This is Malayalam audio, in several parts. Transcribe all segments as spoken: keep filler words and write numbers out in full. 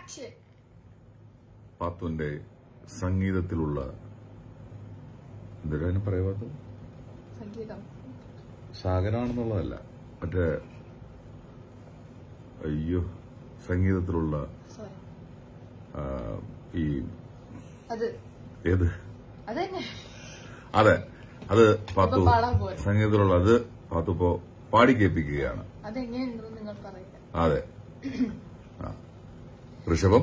പാത്തുവിന്റെ സംഗീതത്തിലുള്ള എന്തിനാണ് പറയാത്ത സാഗരമാണെന്നുള്ളതല്ല, മറ്റേ അയ്യോ സംഗീതത്തിലുള്ള ഈ ഏത് അതെ അത് പാത്തു സംഗീതത്തിലുള്ള അത് പാത്തു ഇപ്പോ പാടി കേൾപ്പിക്കുകയാണ്. അതെ ഋഷഭം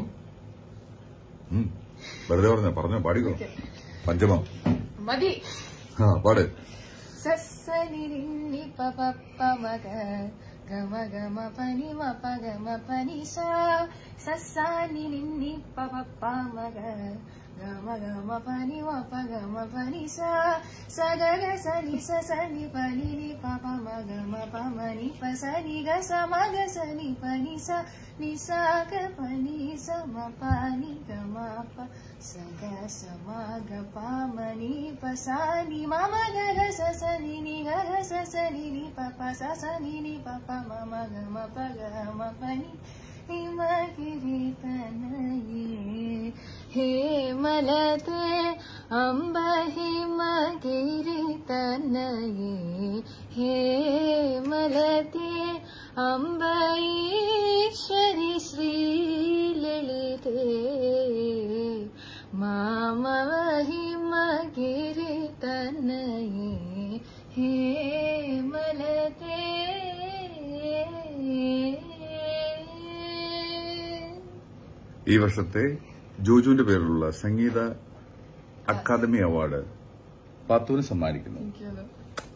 വെറുതെ പറഞ്ഞ പറഞ്ഞോ പാടിക്കോ. പഞ്ചമം മതി. ആ പാട്. സസനി പപ മഗ ഗമ ഗമ പനി മപ ഗമ പനി സസാനി നിന്നി പപ മഗ ഗമ ഗമ പനി മപ ഗമ പനി സഗഗ സനി സനി പനി പപ മഗ മപ മനി പസനി ഗ സമഗ സനി പനി സ നിസാഗ പനി സമ പനി ഗമ പ സഗ സമഗ പമനി പസാനി മമ ഗ സസനി നി ഗ സസനി നി പപ സസനി നി പപ മമ ഗമ പ ഗമ പനി ഹിമഗിരിതനയേ ഹേമലതേ അംബ ഹിമഗിരിതനയേ ഹേമലതേ അംബ ഈശ്വരി ശ്രീലളിതേ മാമവ ഹിമഗിരിതനയേ ഹേമലതേ. ഈ വർഷത്തെ ജോജുവിന്റെ പേരിലുള്ള സംഗീത അക്കാദമി അവാർഡ് പാത്തുവിന് സമ്മാനിക്കുന്നു.